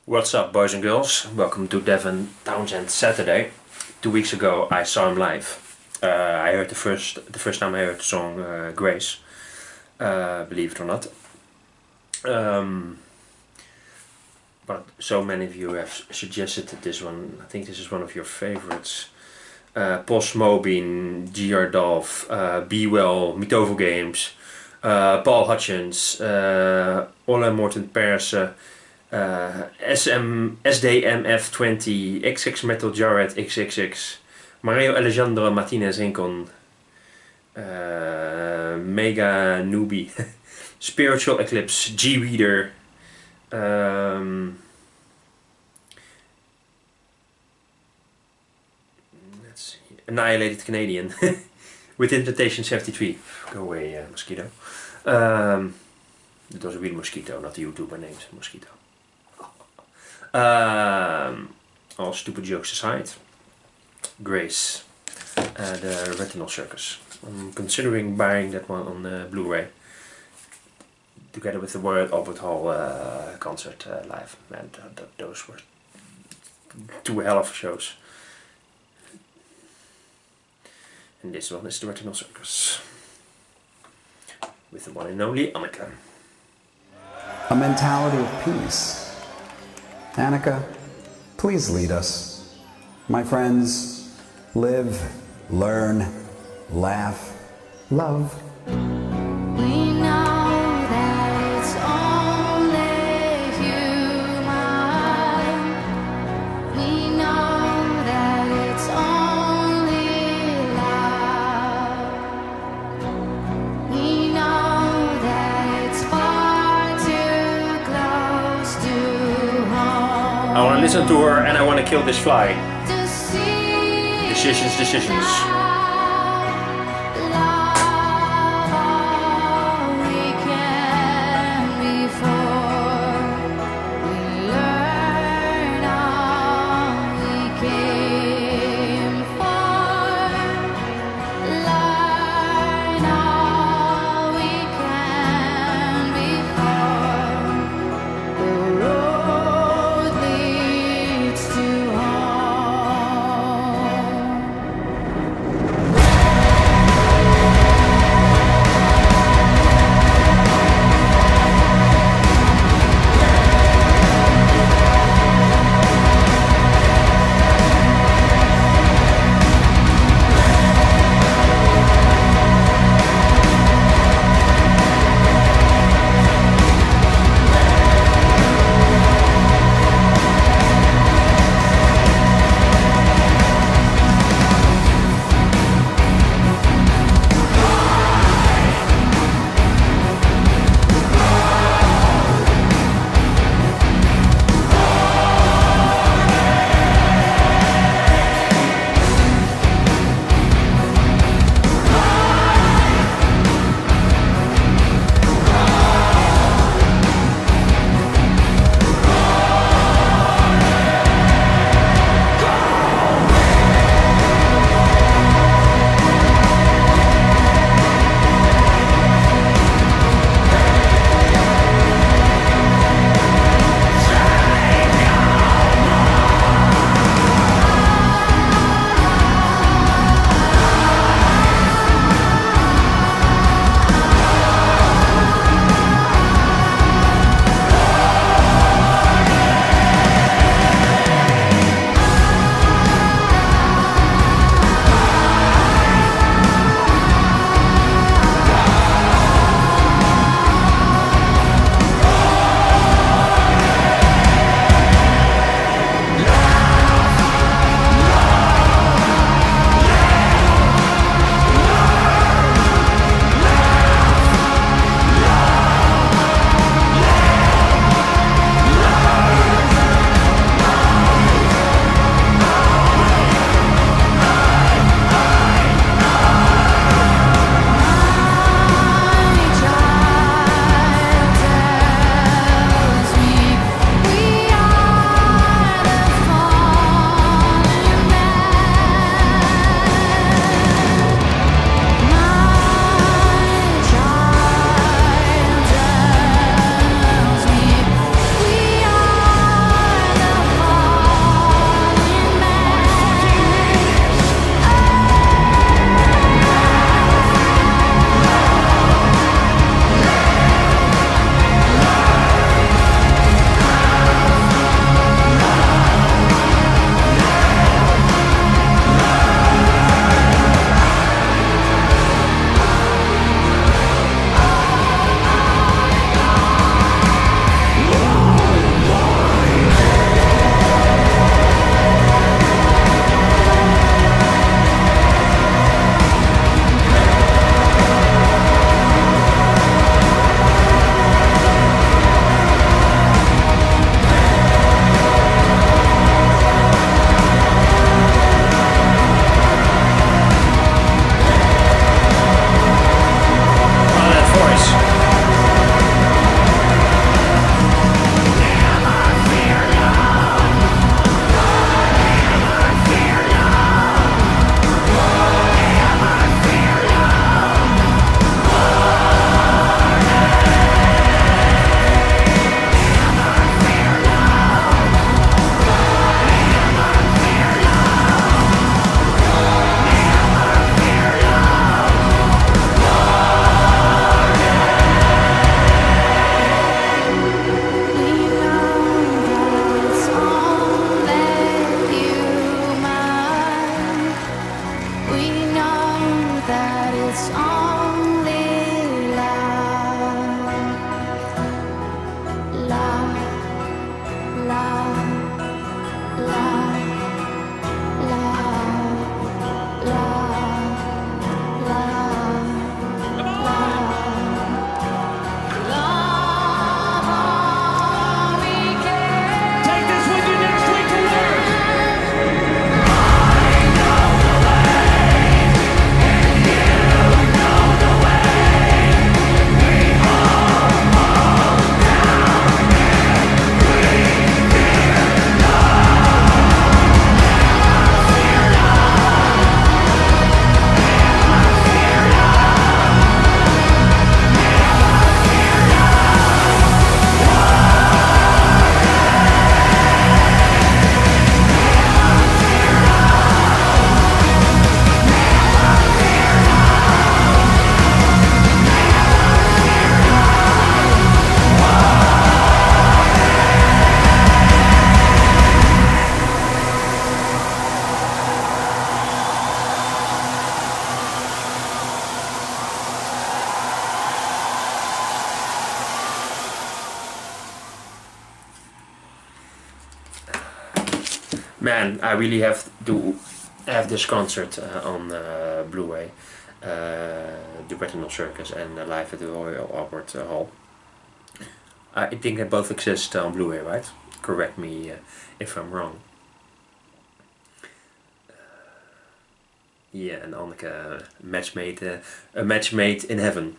What's up, boys and girls? Welcome to Devin Townsend Saturday. 2 weeks ago I saw him live. I heard the first time I heard the song Grace, believe it or not. But so many of you have suggested this one. I think this is one of your favorites. Post Mobeen, GR Dolph, Be Well, Mitovo Games, Paul Hutchins, Ole Morten Perse, SDMF20, XX Metal Jared XXX, Mario Alejandro Martinez Rincon, Mega Newbie, Spiritual Eclipse, G-Reader, let's see, Annihilated Canadian, with Invitation 73. Go away, Mosquito. It was a real mosquito, not the YouTuber named Mosquito. All stupid jokes aside, Grace, the Retinal Circus. I'm considering buying that one on Blu-ray, together with the Word Albert Hall concert live. Man, those were two hell of shows. And this one is the Retinal Circus, with the one and only Anneke. A mentality of peace. Anneke, please lead us. My friends, live, learn, laugh, love. We know that it's only human. We know that it's only love. We know that it's far too close to home. I want to listen to her and I want to kill this fly. Decisions. Man, I really have to have this concert on Blu-ray. The Retinal Circus and Live at the Royal Albert Hall. I think they both exist on Blu-ray, right? Correct me if I'm wrong. Yeah, and Anneke, a match made in heaven.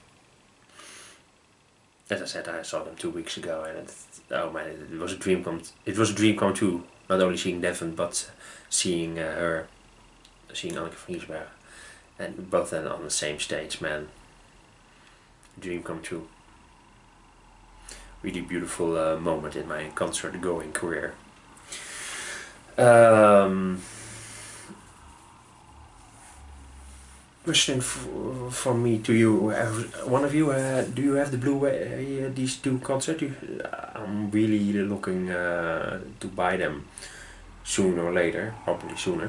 As I said, I saw them 2 weeks ago, and oh man, it was a dream come. It was a dream come true. Not only seeing Devin, but seeing her, seeing Anneke van Giersbergen, and both then on the same stage. Man, dream come true. Really beautiful moment in my concert-going career. Question from me to you. One of you, do you have the Blu-ray these two concerts? I'm really looking to buy them sooner or later, probably sooner.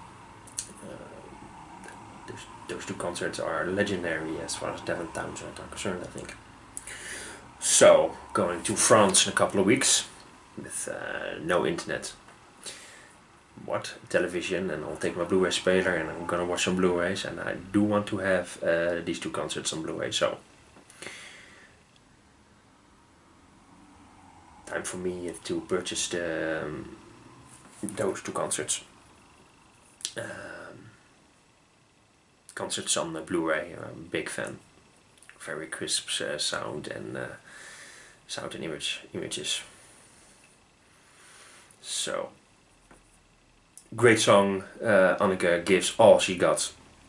Those two concerts are legendary as far as Devin Townsend are concerned, I think. So, going to France in a couple of weeks with no internet. What? Television, and I'll take my Blu-ray player and I'm gonna watch some Blu-rays, and I do want to have these two concerts on Blu-ray, so time for me to purchase those two concerts. Concerts on the Blu-ray, I'm a big fan. Very crisp sound and images. So, great song. Anneke gives all she got.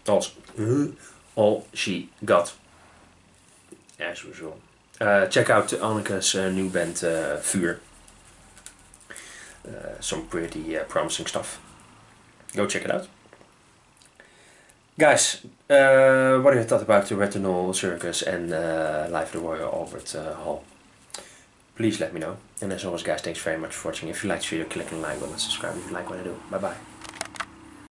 All she got. As usual. Check out Anneke's new band Vuur. Some pretty promising stuff. Go check it out. Guys, what do you thought about the Retinal Circus and Live at the Royal Albert Hall? Please let me know. And as always guys, thanks very much for watching. If you liked the video, click on the like button and subscribe if you like what I do. Bye bye.